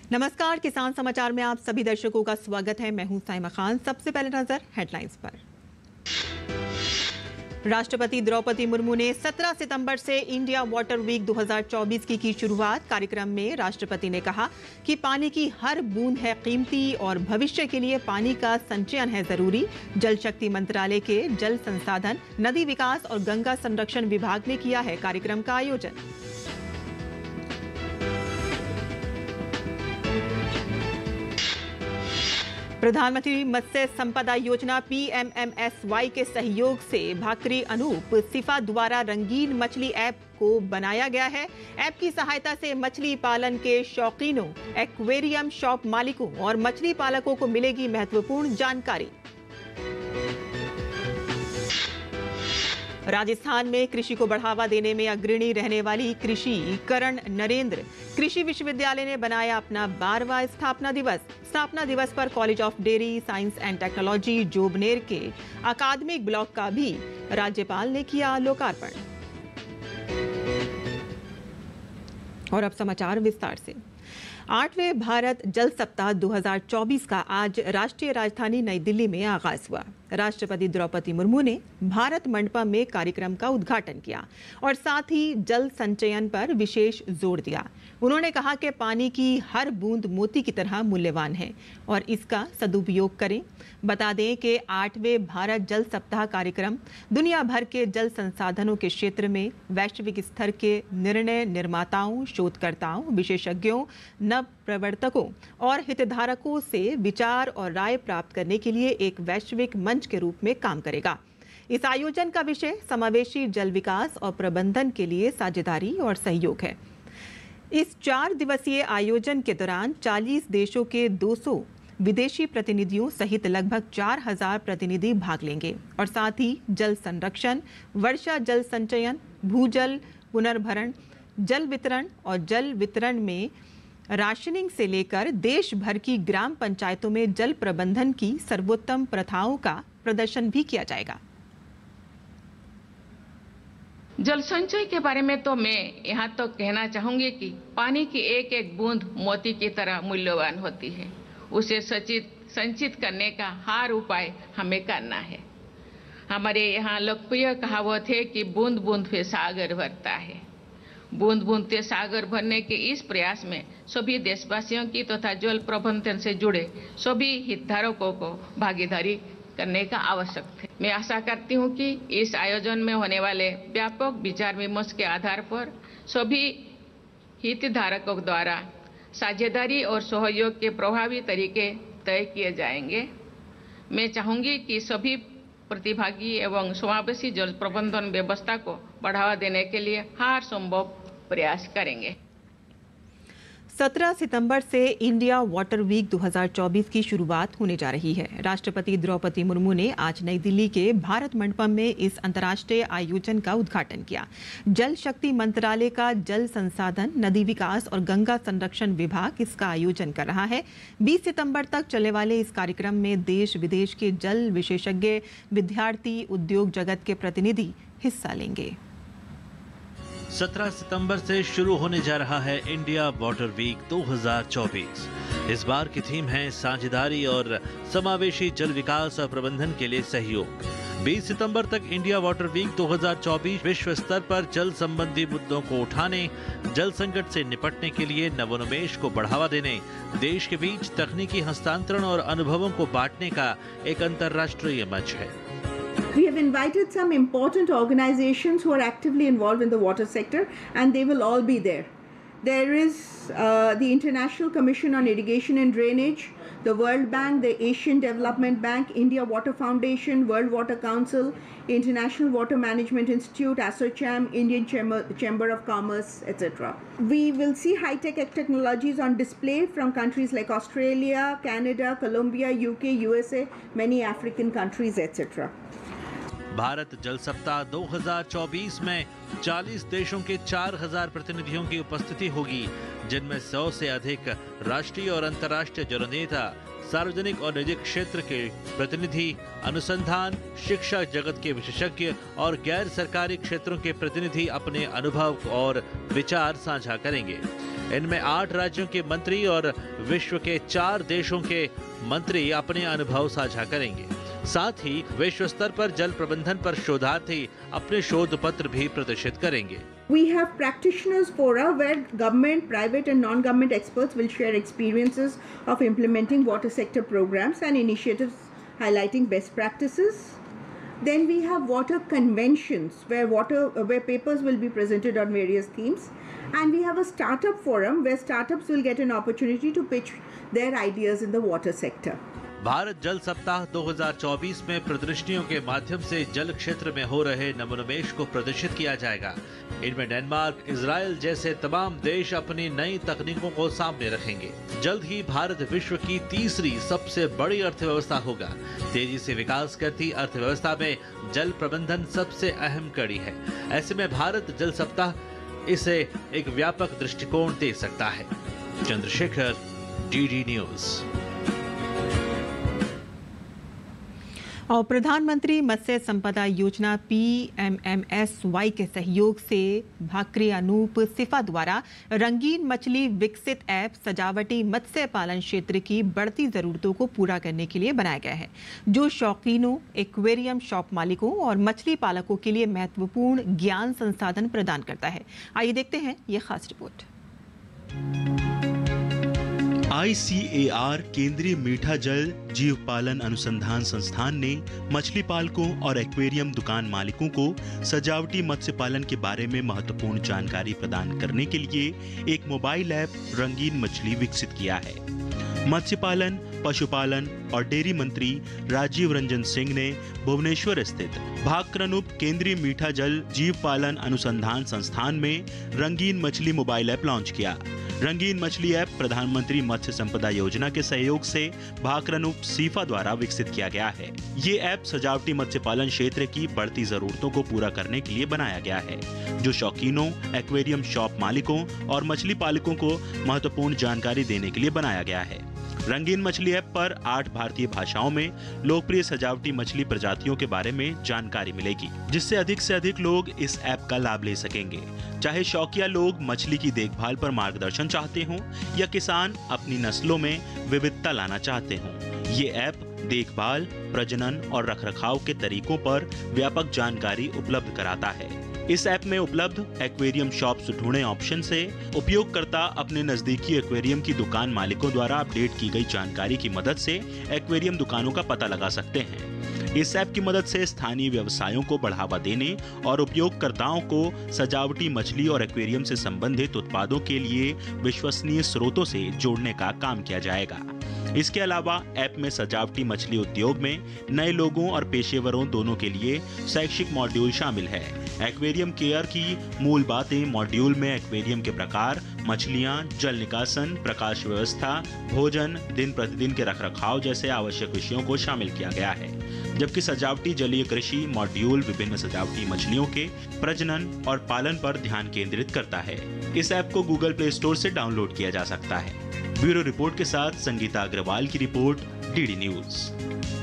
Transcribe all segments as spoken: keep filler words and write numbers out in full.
नमस्कार, किसान समाचार में आप सभी दर्शकों का स्वागत है। मैं हूं साइमा खान। सबसे पहले नजर हेडलाइंस पर। राष्ट्रपति द्रौपदी मुर्मू ने सत्रह सितंबर से इंडिया वाटर वीक दो हज़ार चौबीस की की शुरुआत। कार्यक्रम में राष्ट्रपति ने कहा कि पानी की हर बूंद है कीमती और भविष्य के लिए पानी का संचयन है जरूरी। जल शक्ति मंत्रालय के जल संसाधन, नदी विकास और गंगा संरक्षण विभाग ने किया है कार्यक्रम का आयोजन। प्रधानमंत्री मत्स्य संपदा योजना P M M S Y के सहयोग से भाकरी अनूप सिफा द्वारा रंगीन मछली ऐप को बनाया गया है। ऐप की सहायता से मछली पालन के शौकीनों, एक्वेरियम शॉप मालिकों और मछली पालकों को मिलेगी महत्वपूर्ण जानकारी। राजस्थान में कृषि को बढ़ावा देने में अग्रणी रहने वाली कृषि करण नरेंद्र कृषि विश्वविद्यालय ने बनाया अपना बारहवां स्थापना दिवस। स्थापना दिवस पर college of dairy science and technology Jobner के अकादमिक ब्लॉक का भी राज्यपाल ने किया लोकार्पण। और अब समाचार विस्तार से। आठवें भारत जल सप्ताह दो हज़ार चौबीस का आज राष्ट्रीय राजधानी नई दिल्ली में आगाज हुआ। राष्ट्रपति द्रौपदी मुर्मू ने भारत मंडपम में कार्यक्रम का उद्घाटन किया और साथ ही जल संचयन पर विशेष जोर दिया। उन्होंने कहा कि पानी की हर बूंद मोती की तरह मूल्यवान है और इसका सदुपयोग करें। बता दें कि आठवें भारत जल सप्ताह कार्यक्रम दुनिया भर के जल संसाधनों के क्षेत्र में वैश्विक स्तर के निर्णय निर्माताओं, शोधकर्ताओं, विशेषज्ञों, नव प्रवर्तकों और हितधारकों से विचार और राय प्राप्त करने के लिए एक वैश्विक मंच के रूप में काम करेगा। इस आयोजन का विषय समावेशी जल विकास और प्रबंधन के लिए साझेदारी और सहयोग है। इस चार दिवसीय आयोजन के दौरान चालीस देशों के दो सौ विदेशी प्रतिनिधियों सहित लगभग चार हज़ार प्रतिनिधि भाग लेंगे और साथ ही जल संरक्षण, वर्षा जल संचयन, भूजल पुनर्भरण, जल वितरण और जल वितरण में राशनिंग से लेकर देश भर की ग्राम पंचायतों में जल प्रबंधन की सर्वोत्तम प्रथाओं का प्रदर्शन भी किया जाएगा। जल संचय के बारे में तो मैं यहाँ तो कहना चाहूंगी कि पानी की एक एक बूंद मोती की तरह मूल्यवान होती है। उसे सचित संचित करने का हर उपाय हमें करना है। हमारे यहाँ लोकप्रिय कहावत है कि बूंद बूंद से सागर भरता है। बूंद बूंद से सागर भरने के इस प्रयास में सभी देशवासियों की तथा तो जल प्रबंधन से जुड़े सभी हितधारकों को भागीदारी करने का आवश्यक है। मैं आशा करती हूँ कि इस आयोजन में होने वाले व्यापक विचार विमर्श के आधार पर सभी हितधारकों द्वारा साझेदारी और सहयोग के प्रभावी तरीके तय किए जाएंगे। मैं चाहूंगी कि सभी प्रतिभागी एवं समावेशी जल प्रबंधन व्यवस्था को बढ़ावा देने के लिए हर संभव प्रयास करेंगे। सत्रह सितंबर से इंडिया वाटर वीक दो हज़ार चौबीस की शुरुआत होने जा रही है। राष्ट्रपति द्रौपदी मुर्मू ने आज नई दिल्ली के भारत मंडपम में इस अंतर्राष्ट्रीय आयोजन का उद्घाटन किया। जल शक्ति मंत्रालय का जल संसाधन, नदी विकास और गंगा संरक्षण विभाग इसका आयोजन कर रहा है। बीस सितंबर तक चलने वाले इस कार्यक्रम में देश विदेश के जल विशेषज्ञ, विद्यार्थी, उद्योग जगत के प्रतिनिधि हिस्सा लेंगे। सत्रह सितंबर से शुरू होने जा रहा है इंडिया वाटर वीक दो हज़ार चौबीस। इस बार की थीम है साझेदारी और समावेशी जल विकास और प्रबंधन के लिए सहयोग। बीस सितंबर तक इंडिया वाटर वीक दो हज़ार चौबीस विश्व स्तर पर जल संबंधी मुद्दों को उठाने, जल संकट से निपटने के लिए नवोन्मेष को बढ़ावा देने, देश के बीच तकनीकी हस्तांतरण और अनुभवों को बांटने का एक अंतर्राष्ट्रीय मंच है। We have invited some important organizations who are actively involved in the water sector, and they will all be there. There is uh, the International Commission on Irrigation and Drainage, the World Bank, the Asian Development Bank, India Water Foundation, World Water Council, International Water Management Institute, ASSOCHAM, Indian Chamber, Chamber of Commerce, et cetera. We will see high-tech technologies on display from countries like Australia, Canada, Colombia, U K, U S A, many African countries, et cetera. Bharat जल सप्ताह दो हज़ार चौबीस में चालीस देशों के चार हज़ार प्रतिनिधियों की उपस्थिति होगी, जिनमें सौ से अधिक राष्ट्रीय और अंतर्राष्ट्रीय जननेता, सार्वजनिक और निजी क्षेत्र के प्रतिनिधि, अनुसंधान, शिक्षा जगत के विशेषज्ञ और गैर सरकारी क्षेत्रों के प्रतिनिधि अपने अनुभव और विचार साझा करेंगे। इनमें आठ राज्यों के मंत्री और विश्व के चार देशों के मंत्री अपने अनुभव साझा करेंगे। साथ ही विश्व स्तर पर जल प्रबंधन पर शोधार्थी अपने शोध पत्र भी प्रदर्शित करेंगे। We have practitioners fora where government, private and non-government experts will share experiences of implementing water sector programs and initiatives highlighting best practices. Then we have water conventions where water where papers will be presented on various themes, and we have a startup forum where startups will get an opportunity to pitch their ideas in the water sector. Bharat जल सप्ताह दो हज़ार चौबीस में प्रदर्शनियों के माध्यम से जल क्षेत्र में हो रहे नवोन्मेष को प्रदर्शित किया जाएगा। इनमें डेनमार्क, इजराइल जैसे तमाम देश अपनी नई तकनीकों को सामने रखेंगे। जल्द ही भारत विश्व की तीसरी सबसे बड़ी अर्थव्यवस्था होगा। तेजी से विकास करती अर्थव्यवस्था में जल प्रबंधन सबसे अहम कड़ी है। ऐसे में भारत जल सप्ताह इसे एक व्यापक दृष्टिकोण दे सकता है। Chandrashekhar, DD news. और प्रधानमंत्री मत्स्य संपदा योजना P M M S Y के सहयोग से भाकरी अनूप सिफा द्वारा रंगीन मछली विकसित ऐप सजावटी मत्स्य पालन क्षेत्र की बढ़ती जरूरतों को पूरा करने के लिए बनाया गया है, जो शौकीनों, एक्वेरियम शॉप मालिकों और मछली पालकों के लिए महत्वपूर्ण ज्ञान संसाधन प्रदान करता है। आइए देखते हैं ये खास report. I C A R केंद्रीय मीठा जल जीव पालन अनुसंधान संस्थान ने मछली पालकों और एक्वेरियम दुकान मालिकों को सजावटी मत्स्य पालन के बारे में महत्वपूर्ण जानकारी प्रदान करने के लिए एक मोबाइल ऐप रंगीन मछली विकसित किया है। मत्स्य पालन, पशुपालन और डेयरी मंत्री राजीव रंजन सिंह ने भुवनेश्वर स्थित भाकरनुप केंद्रीय मीठा जल जीव पालन अनुसंधान संस्थान में रंगीन मछली मोबाइल ऐप लॉन्च किया। रंगीन मछली ऐप प्रधानमंत्री मत्स्य संपदा योजना के सहयोग से भाकरनुप सीफा द्वारा विकसित किया गया है। ये ऐप सजावटी मत्स्य पालन क्षेत्र की बढ़ती जरूरतों को पूरा करने के लिए बनाया गया है, जो शौकीनों, एक्वेरियम शॉप मालिकों और मछली पालकों को महत्वपूर्ण जानकारी देने के लिए बनाया गया है। रंगीन मछली ऐप पर आठ भारतीय भाषाओं में लोकप्रिय सजावटी मछली प्रजातियों के बारे में जानकारी मिलेगी, जिससे अधिक से अधिक लोग इस ऐप का लाभ ले सकेंगे। चाहे शौकिया लोग मछली की देखभाल पर मार्गदर्शन चाहते हों या किसान अपनी नस्लों में विविधता लाना चाहते हों, ये ऐप देखभाल, प्रजनन और रखरखाव के तरीकों पर व्यापक जानकारी उपलब्ध कराता है। इस ऐप में उपलब्ध एक्वेरियम शॉप्स ढूंढें ऑप्शन से उपयोगकर्ता अपने नजदीकी एक्वेरियम की दुकान मालिकों द्वारा अपडेट की गई जानकारी की मदद से एक्वेरियम दुकानों का पता लगा सकते हैं। इस ऐप की मदद से स्थानीय व्यवसायों को बढ़ावा देने और उपयोगकर्ताओं को सजावटी मछली और एक्वेरियम से संबंधित उत्पादों के लिए विश्वसनीय स्रोतों से जोड़ने का काम किया जाएगा। इसके अलावा ऐप में सजावटी मछली उद्योग में नए लोगों और पेशेवरों दोनों के लिए शैक्षिक मॉड्यूल शामिल है। एक्वेरियम केयर की मूल बातें मॉड्यूल में एक्वेरियम के प्रकार, मछलियां, जल निकासन, प्रकाश व्यवस्था, भोजन, दिन प्रतिदिन के रखरखाव जैसे आवश्यक विषयों को शामिल किया गया है। जबकि सजावटी जलीय कृषि मॉड्यूल विभिन्न सजावटी मछलियों के प्रजनन और पालन पर ध्यान केंद्रित करता है। इस ऐप को गूगल प्ले स्टोर से डाउनलोड किया जा सकता है। ब्यूरो रिपोर्ट के साथ संगीता अग्रवाल की रिपोर्ट, डीडी न्यूज।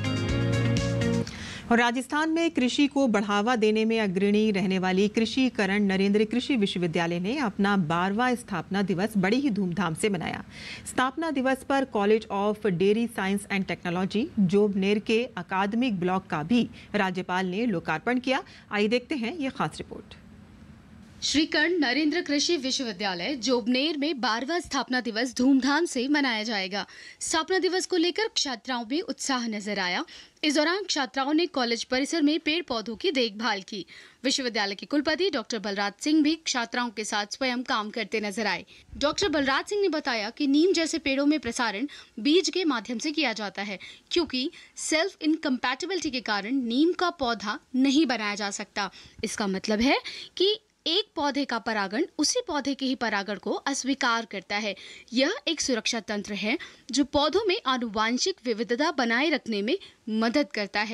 और राजस्थान में कृषि को बढ़ावा देने में अग्रणी रहने वाली कृषिकरण नरेंद्र कृषि विश्वविद्यालय ने अपना बारहवां स्थापना दिवस बड़ी ही धूमधाम से मनाया। स्थापना दिवस पर college of dairy science and technology Jobner के अकादमिक ब्लॉक का भी राज्यपाल ने लोकार्पण किया। आइए देखते हैं ये खास रिपोर्ट। श्री कर्ण नरेंद्र कृषि विश्वविद्यालय जोबनेर में बारहवां स्थापना दिवस धूमधाम से मनाया जाएगा। स्थापना दिवस को लेकर छात्राओं में उत्साह नजर आया। इस दौरान छात्राओं ने कॉलेज परिसर में पेड़ पौधों की देखभाल की। विश्वविद्यालय के कुलपति डॉक्टर बलराज सिंह भी छात्राओं के साथ स्वयं काम करते नजर आए। डॉक्टर बलराज सिंह ने बताया कि नीम जैसे पेड़ों में प्रसारण बीज के माध्यम से किया जाता है, क्योंकि सेल्फ इनकम्पैटिबिलिटी के कारण नीम का पौधा नहीं बनाया जा सकता। इसका मतलब है कि एक पौधे का परागण उसी पौधे के ही परागण को अस्वीकार करता है। यह एक सुरक्षा तंत्र है जो पौधों में आनुवांशिक विविधता बनाए रखने में मदद करता है।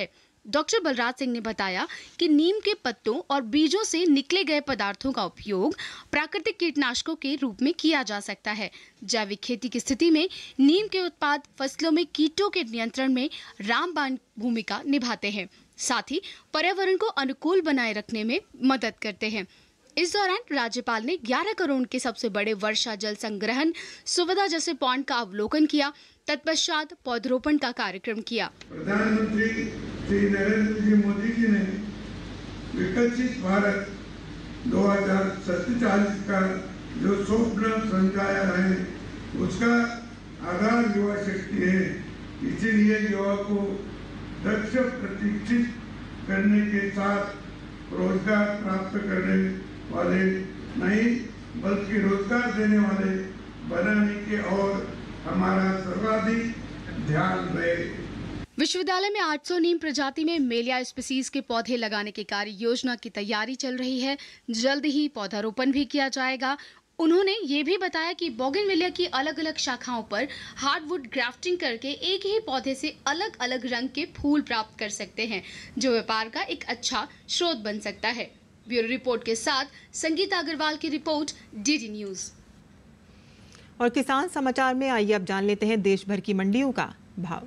डॉक्टर बलराज सिंह ने बताया कि नीम के पत्तों और बीजों से निकले गए पदार्थों का उपयोग प्राकृतिक कीटनाशकों के रूप में किया जा सकता है। जैविक खेती की स्थिति में नीम के उत्पाद फसलों में कीटों के नियंत्रण में रामबाण भूमिका निभाते हैं, साथ ही पर्यावरण को अनुकूल बनाए रखने में मदद करते हैं। इस दौरान राज्यपाल ने ग्यारह करोड़ के सबसे बड़े वर्षा जल संग्रहण सुविधा जैसे पॉइंट का अवलोकन किया। तत्पश्चात पौधरोपण का कार्यक्रम किया। प्रधानमंत्री श्री नरेंद्र जी मोदी जी ने विकसित भारत दो हजार सैंतालीस का जो स्वप्न समझाया है, उसका आधार युवा शक्ति है। इसीलिए युवा को दक्ष प्रशिक्षित करने के साथ रोजगार प्राप्त करने वाले नहीं बल्कि रोजगार देने वाले बनाने के और हमारा सर्वाधिक ध्यान रहे। विश्वविद्यालय में आठ सौ नीम प्रजाति में मेलिया स्पीसीज के पौधे लगाने की कार्य योजना की तैयारी चल रही है। जल्द ही पौधारोपण भी किया जाएगा। उन्होंने ये भी बताया कि बोगनविलिया की अलग अलग शाखाओं पर हार्डवुड ग्राफ्टिंग करके एक ही पौधे से अलग अलग रंग के फूल प्राप्त कर सकते हैं, जो व्यापार का एक अच्छा स्रोत बन सकता है। ब्यूरो रिपोर्ट के साथ संगीता अग्रवाल की रिपोर्ट, डीडी न्यूज। और किसान समाचार में आइए अब जान लेते हैं देश भर की मंडियों का भाव।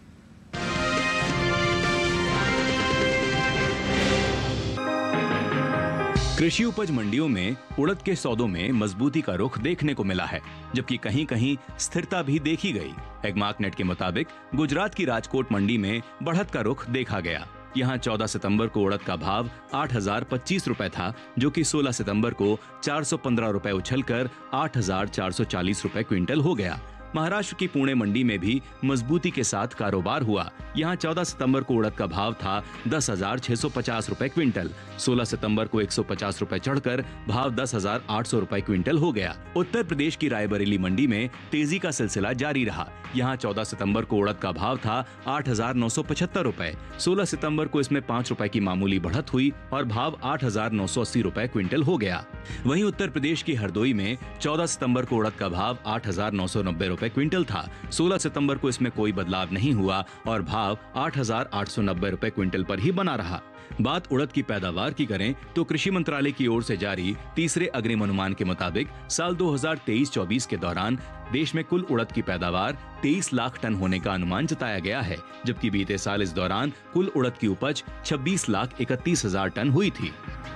कृषि उपज मंडियों में उड़द के सौदों में मजबूती का रुख देखने को मिला है, जबकि कहीं कहीं स्थिरता भी देखी गई। एग्मार्कनेट के मुताबिक गुजरात की राजकोट मंडी में बढ़त का रुख देखा गया। यहाँ चौदह सितंबर को उड़द का भाव आठ हजार पच्चीस रुपए था, जो कि सोलह सितंबर को चार सौ पंद्रह रुपए उछलकर आठ हजार चार सौ चालीस रुपए क्विंटल हो गया। महाराष्ट्र की पुणे मंडी में भी मजबूती के साथ कारोबार हुआ। यहाँ चौदह सितंबर को उड़द का भाव था दस हजार छह सौ पचास रुपए क्विंटल। सोलह सितंबर को एक सौ पचास रुपए चढ़कर भाव दस हजार आठ सौ रुपए क्विंटल हो गया। उत्तर प्रदेश की रायबरेली मंडी में तेजी का सिलसिला जारी रहा। यहाँ चौदह सितंबर को उड़द का भाव था आठ हजार नौ सौ पचहत्तर रुपए। सोलह सितंबर को इसमें पाँच रुपए की मामूली बढ़त हुई और भाव आठ हजार नौ सौ अस्सी रुपए क्विंटल हो गया। वहीं उत्तर प्रदेश की हरदोई में चौदह सितंबर को उड़द का भाव आठ हजार नौ सौ नब्बे रुपए क्विंटल था। सोलह सितंबर को इसमें कोई बदलाव नहीं हुआ और भाव आठ हजार आठ सौ नब्बे रुपए क्विंटल पर ही बना रहा। बात उड़द की पैदावार की करें तो कृषि मंत्रालय की ओर से जारी तीसरे अग्रिम अनुमान के मुताबिक साल दो हजार तेईस चौबीस के दौरान देश में कुल उड़द की पैदावार तेईस लाख टन होने का अनुमान जताया गया है, जबकि बीते साल इस दौरान कुल उड़द की उपज छब्बीस लाख इकतीस हजार टन हुई थी।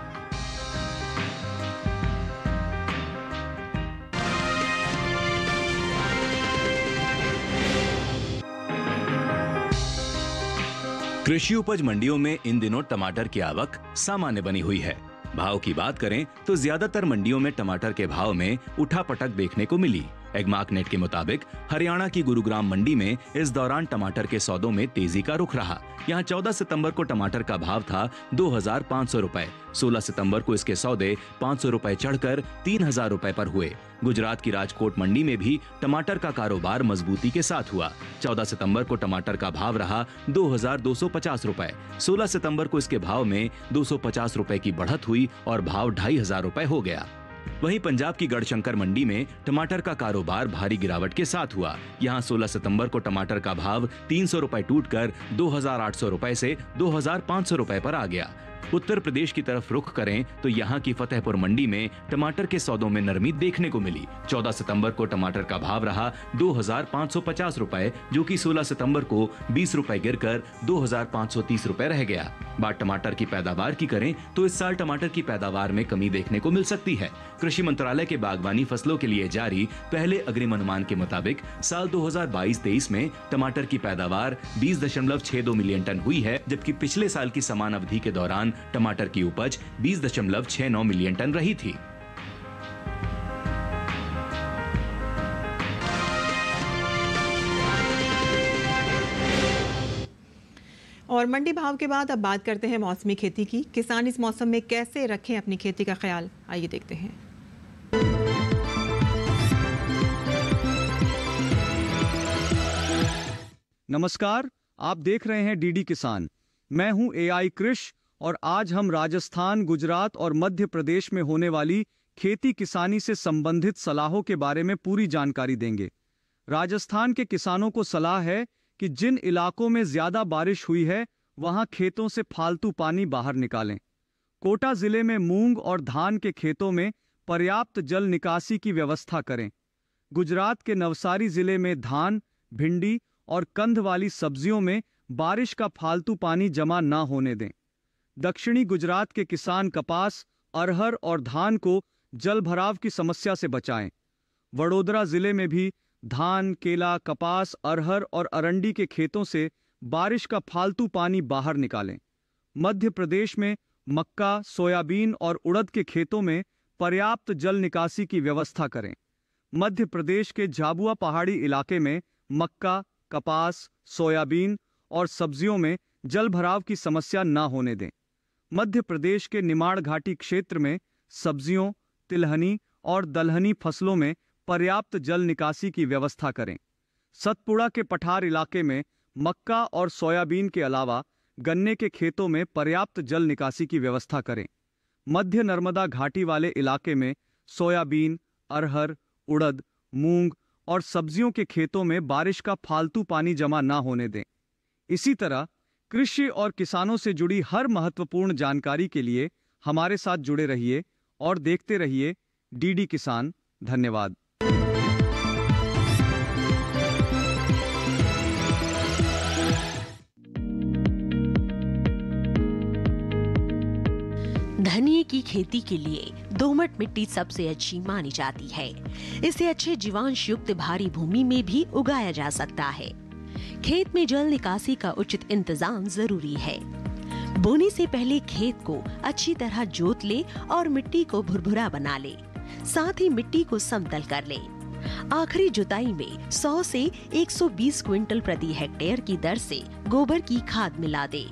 कृषि उपज मंडियों में इन दिनों टमाटर की आवक सामान्य बनी हुई है। भाव की बात करें तो ज्यादातर मंडियों में टमाटर के भाव में उठापटक देखने को मिली। एग्मार्कनेट के मुताबिक हरियाणा की गुरुग्राम मंडी में इस दौरान टमाटर के सौदों में तेजी का रुख रहा। यहाँ चौदह सितंबर को टमाटर का भाव था दो हजार पाँच सौ रुपए। सोलह सितंबर को इसके सौदे पाँच सौ रुपए चढ़कर तीन हजार रुपए पर हुए। गुजरात की राजकोट मंडी में भी टमाटर का कारोबार मजबूती के साथ हुआ। चौदह सितंबर को टमाटर का भाव रहा दो हजार दो सौ पचास रुपए। सोलह सितंबर को इसके भाव में दो सौ पचास रुपए की बढ़त हुई और भाव ढाई हजार रुपए हो गया। वहीं पंजाब की गढ़शंकर मंडी में टमाटर का कारोबार भारी गिरावट के साथ हुआ। यहाँ सोलह सितंबर को टमाटर का भाव तीन सौ रुपए टूटकर दो हजार आठ सौ रुपए से दो हजार पाँच सौ रुपए पर आ गया। उत्तर प्रदेश की तरफ रुख करें तो यहाँ की फतेहपुर मंडी में टमाटर के सौदों में नरमी देखने को मिली। चौदह सितंबर को टमाटर का भाव रहा दो हजार पाँच सौ पचास रुपए, जो कि सोलह सितंबर को बीस रुपए गिरकर दो हजार पाँच सौ तीस रुपए रह गया। बात टमाटर की पैदावार की करें तो इस साल टमाटर की पैदावार में कमी देखने को मिल सकती है। कृषि मंत्रालय के बागवानी फसलों के लिए जारी पहले अग्रिम अनुमान के मुताबिक साल दो हजार बाईस तेईस में टमाटर की पैदावार बीस दशमलव छह दो मिलियन टन हुई है, जबकि पिछले साल की समान अवधि के दौरान टमाटर की उपज बीस दशमलव छह नौ मिलियन टन रही थी। और मंडी भाव के बाद अब बात करते हैं मौसमी खेती की। किसान इस मौसम में कैसे रखें अपनी खेती का ख्याल, आइए देखते हैं। नमस्कार, आप देख रहे हैं डीडी किसान। मैं हूं एआई कृष और आज हम राजस्थान, गुजरात और मध्य प्रदेश में होने वाली खेती किसानी से संबंधित सलाहों के बारे में पूरी जानकारी देंगे। राजस्थान के किसानों को सलाह है कि जिन इलाकों में ज्यादा बारिश हुई है वहां खेतों से फालतू पानी बाहर निकालें। कोटा जिले में मूंग और धान के खेतों में पर्याप्त जल निकासी की व्यवस्था करें। गुजरात के नवसारी जिले में धान, भिंडी और कंद वाली सब्जियों में बारिश का फालतू पानी जमा ना होने दें। दक्षिणी गुजरात के किसान कपास, अरहर और धान को जल भराव की समस्या से बचाएं। वडोदरा जिले में भी धान, केला, कपास, अरहर और अरंडी के खेतों से बारिश का फालतू पानी बाहर निकालें। मध्य प्रदेश में मक्का, सोयाबीन और उड़द के खेतों में पर्याप्त जल निकासी की व्यवस्था करें। मध्य प्रदेश के झाबुआ पहाड़ी इलाके में मक्का, कपास, सोयाबीन और सब्जियों में जल भराव की समस्या न होने दें। मध्य प्रदेश के निमाड़ घाटी क्षेत्र में सब्जियों, तिलहनी और दलहनी फसलों में पर्याप्त जल निकासी की व्यवस्था करें। सतपुड़ा के पठार इलाके में मक्का और सोयाबीन के अलावा गन्ने के खेतों में पर्याप्त जल निकासी की व्यवस्था करें। मध्य नर्मदा घाटी वाले इलाके में सोयाबीन, अरहर, उड़द, मूंग और सब्जियों के खेतों में बारिश का फालतू पानी जमा ना होने दें। इसी तरह कृषि और किसानों से जुड़ी हर महत्वपूर्ण जानकारी के लिए हमारे साथ जुड़े रहिए और देखते रहिए डीडी किसान। धन्यवाद। धनिये की खेती के लिए दोमट मिट्टी सबसे अच्छी मानी जाती है। इसे अच्छे जीवांश युक्त भारी भूमि में भी उगाया जा सकता है। खेत में जल निकासी का उचित इंतजाम जरूरी है। बोने से पहले खेत को अच्छी तरह जोत ले और मिट्टी को भुरभुरा बना ले। साथ ही मिट्टी को समतल कर ले। आखिरी जुताई में सौ से एक सौ बीस क्विंटल प्रति हेक्टेयर की दर से गोबर की खाद मिला दे।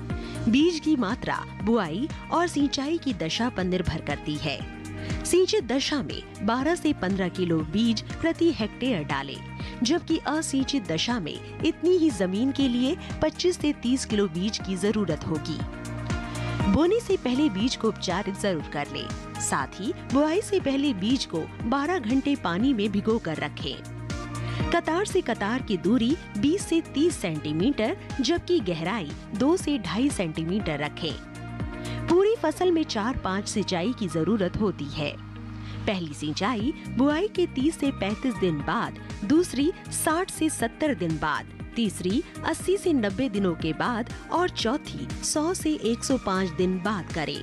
बीज की मात्रा बुआई और सिंचाई की दशा पर निर्भर करती है। सिंचित दशा में बारह से पंद्रह किलो बीज प्रति हेक्टेयर डालें, जबकि असिंचित दशा में इतनी ही जमीन के लिए पच्चीस से तीस किलो बीज की जरूरत होगी। बोने से पहले बीज को उपचारित जरूर कर लें। साथ ही बुआई से पहले बीज को बारह घंटे पानी में भिगो कर रखें। कतार से कतार की दूरी बीस से तीस सेंटीमीटर, जबकि गहराई दो से ढाई सेंटीमीटर रखें। पूरी फसल में चार पाँच सिंचाई की जरूरत होती है। पहली सिंचाई बुआई के तीस से पैंतीस दिन बाद, दूसरी साठ से सत्तर दिन बाद, तीसरी अस्सी से नब्बे दिनों के बाद और चौथी सौ से एक सौ पाँच दिन बाद करें।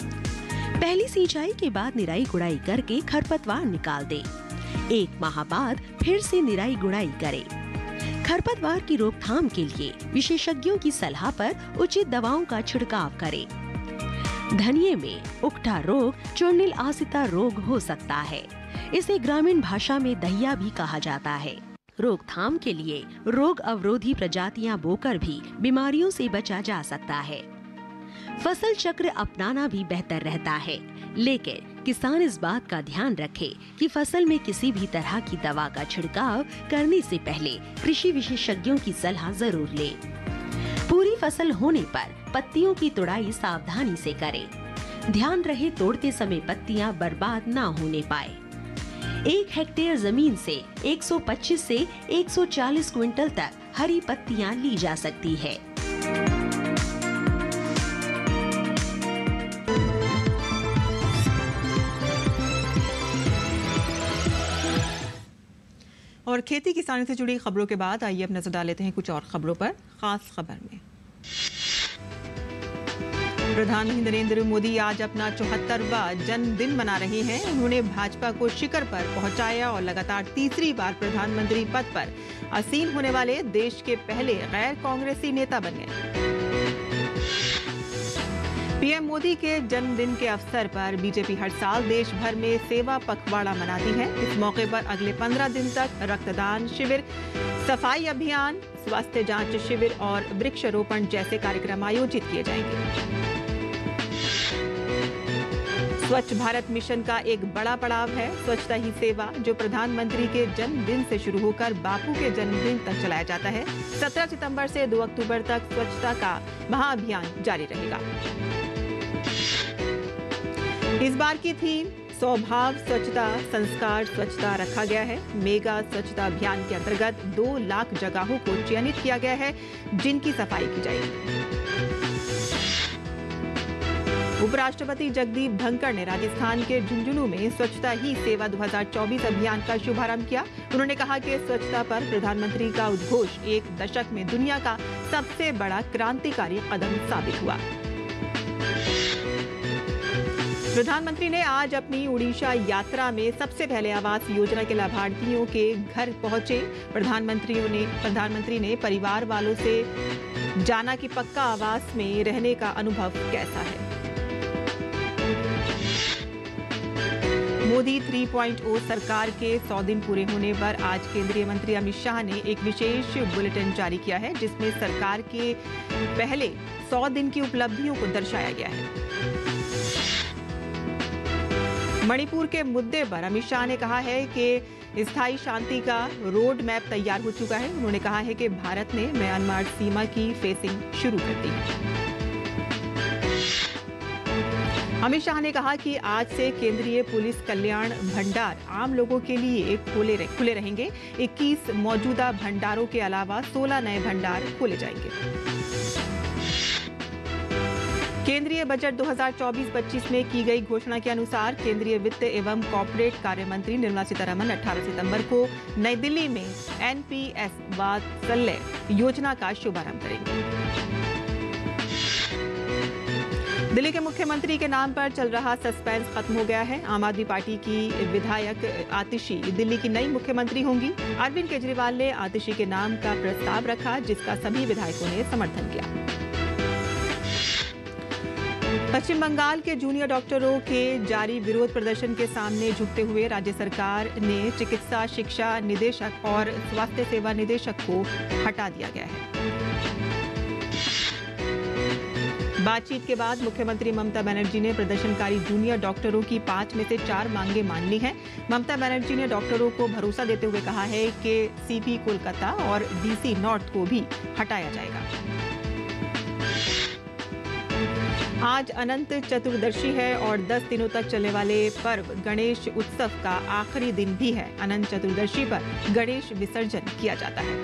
पहली सिंचाई के बाद निराई गुड़ाई करके खरपतवार निकाल दें। एक माह बाद फिर से निराई गुड़ाई करें। खरपतवार की रोकथाम के लिए विशेषज्ञों की सलाह पर उचित दवाओं का छिड़काव करें। धनिये में उकठा रोग चूर्णिल आसिता रोग हो सकता है। इसे ग्रामीण भाषा में दहिया भी कहा जाता है। रोकथाम के लिए रोग अवरोधी प्रजातियां बोकर भी बीमारियों से बचा जा सकता है। फसल चक्र अपनाना भी बेहतर रहता है, लेकिन किसान इस बात का ध्यान रखे कि फसल में किसी भी तरह की दवा का छिड़काव करने से पहले कृषि विशेषज्ञों की सलाह जरूर ले। पूरी फसल होने पर पत्तियों की तुड़ाई सावधानी से करें। ध्यान रहे तोड़ते समय पत्तियां बर्बाद ना होने पाए। एक हेक्टेयर जमीन से एक सौ पच्चीस से एक सौ चालीस क्विंटल तक हरी पत्तियां ली जा सकती है। और खेती किसानी से जुड़ी खबरों के बाद आइए अब नजर डाल लेते हैं कुछ और खबरों पर। खास खबर में प्रधानमंत्री नरेंद्र मोदी आज अपना चौहत्तरवां जन्मदिन मना रहे हैं। उन्होंने भाजपा को शिखर पर पहुंचाया और लगातार तीसरी बार प्रधानमंत्री पद पर आसीन होने वाले देश के पहले गैर कांग्रेसी नेता बन गए। पीएम मोदी के जन्मदिन के अवसर पर बीजेपी हर साल देश भर में सेवा पखवाड़ा मनाती है। इस मौके पर अगले पंद्रह दिन तक रक्तदान शिविर, सफाई अभियान, स्वास्थ्य जांच शिविर और वृक्षारोपण जैसे कार्यक्रम आयोजित किए जाएंगे। स्वच्छ भारत मिशन का एक बड़ा पड़ाव है स्वच्छता ही सेवा, जो प्रधानमंत्री के जन्मदिन से शुरू होकर बापू के जन्मदिन तक चलाया जाता है। सत्रह सितंबर से दो अक्टूबर तक स्वच्छता का महाअभियान जारी रहेगा। इस बार की थीम स्वभाव स्वच्छता संस्कार स्वच्छता रखा गया है। मेगा स्वच्छता अभियान के अंतर्गत दो लाख जगहों को चयनित किया गया है जिनकी सफाई की जाएगी। उपराष्ट्रपति जगदीप धनखड़ ने राजस्थान के झुंझुनू में स्वच्छता ही सेवा दो हज़ार चौबीस अभियान का शुभारंभ किया। उन्होंने कहा कि स्वच्छता पर प्रधानमंत्री का उद्घोष एक दशक में दुनिया का सबसे बड़ा क्रांतिकारी कदम साबित हुआ। प्रधानमंत्री ने आज अपनी उड़ीसा यात्रा में सबसे पहले आवास योजना के लाभार्थियों के घर पहुंचे। प्रधानमंत्रियों ने प्रधानमंत्री ने परिवार वालों से जाना कि पक्का आवास में रहने का अनुभव कैसा है। मोदी थ्री पॉइंट ओ सरकार के सौ दिन पूरे होने पर आज केंद्रीय मंत्री अमित शाह ने एक विशेष बुलेटिन जारी किया है जिसमें सरकार के पहले सौ दिन की उपलब्धियों को दर्शाया गया है। मणिपुर के मुद्दे पर अमित शाह ने कहा है कि स्थायी शांति का रोड मैप तैयार हो चुका है। उन्होंने कहा है कि भारत ने म्यांमार सीमा की फेसिंग शुरू कर दी है। अमित शाह ने कहा कि आज से केंद्रीय पुलिस कल्याण भंडार आम लोगों के लिए खोले रह, खुले रहेंगे। इक्कीस मौजूदा भंडारों के अलावा सोलह नए भंडार खोले जाएंगे। केंद्रीय बजट दो हज़ार चौबीस पच्चीस में की गई घोषणा के अनुसार केंद्रीय वित्त एवं कॉर्पोरेट कार्य मंत्री निर्मला सीतारमण अठारह सितंबर को नई दिल्ली में एन पी एस वात्सल्य योजना का शुभारंभ करेंगे। दिल्ली के मुख्यमंत्री के नाम पर चल रहा सस्पेंस खत्म हो गया है। आम आदमी पार्टी की विधायक आतिशी दिल्ली की नई मुख्यमंत्री होंगी। अरविंद केजरीवाल ने आतिशी के नाम का प्रस्ताव रखा जिसका सभी विधायकों ने समर्थन किया। पश्चिम बंगाल के जूनियर डॉक्टरों के जारी विरोध प्रदर्शन के सामने झुकते हुए राज्य सरकार ने चिकित्सा शिक्षा निदेशक और स्वास्थ्य सेवा निदेशक को हटा दिया गया है। बातचीत के बाद मुख्यमंत्री ममता बनर्जी ने प्रदर्शनकारी जूनियर डॉक्टरों की पांच में से चार मांगे मान ली हैं। ममता बनर्जी ने डॉक्टरों को भरोसा देते हुए कहा है कि सीपी कोलकाता और डीसी नॉर्थ को भी हटाया जाएगा। आज अनंत चतुर्दशी है और दस दिनों तक चलने वाले पर्व गणेश उत्सव का आखिरी दिन भी है। अनंत चतुर्दशी पर गणेश विसर्जन किया जाता है।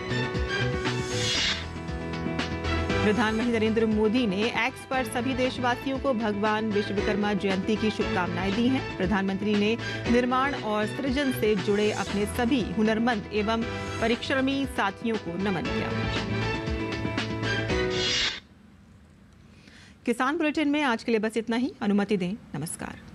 प्रधानमंत्री नरेंद्र मोदी ने एक्स पर सभी देशवासियों को भगवान विश्वकर्मा जयंती की शुभकामनाएं दी हैं। प्रधानमंत्री ने निर्माण और सृजन से जुड़े अपने सभी हुनरमंद एवं परिश्रमी साथियों को नमन किया। किसान बुलेटिन में आज के लिए बस इतना ही। अनुमति दें। नमस्कार।